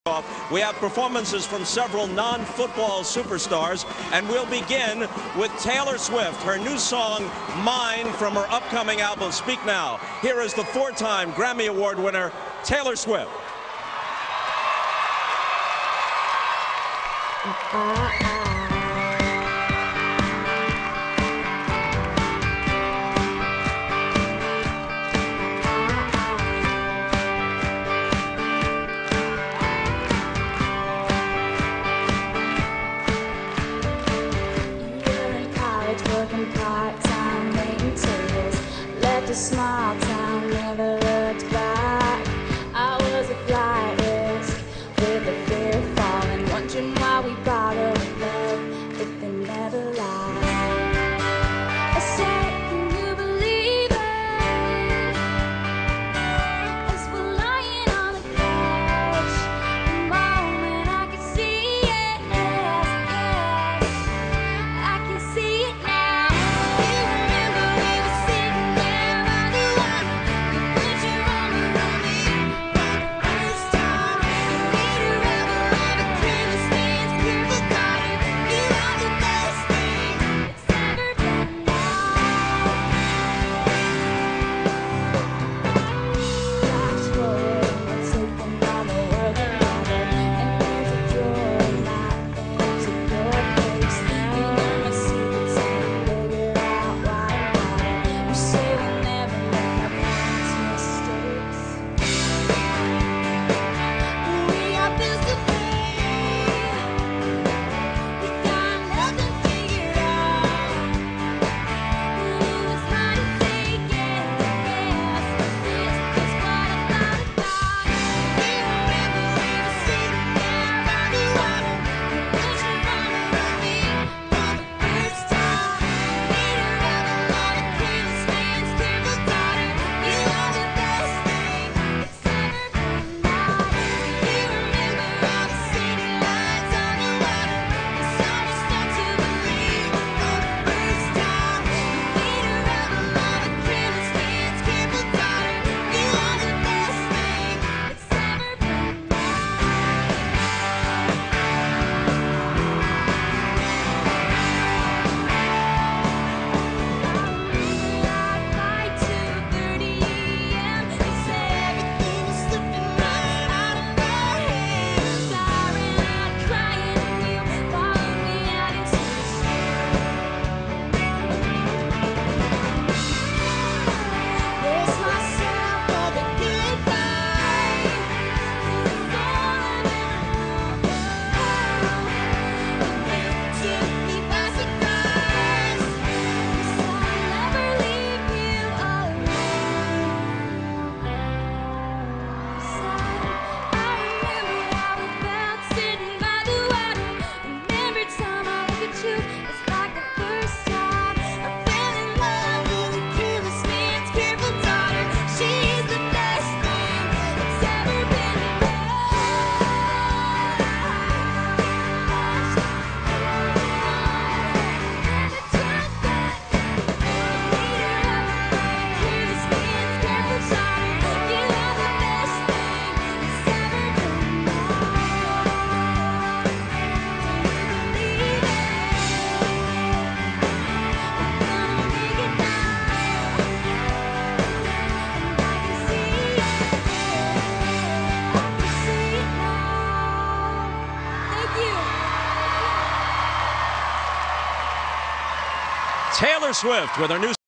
Kickoff. We have performances from several non-football superstars, and we'll begin with Taylor Swift, her new song, Mine, from her upcoming album, Speak Now. Here is the four-time Grammy Award winner, Taylor Swift. Working part-time, making tables. Left a small town, never looked back. I was a flight risk with the fear of falling, wondering why we bottle love if they never last. I said, can you believe it? As we're lying on the couch, the moment I could see it, yes, I can see it now. Taylor Swift with her new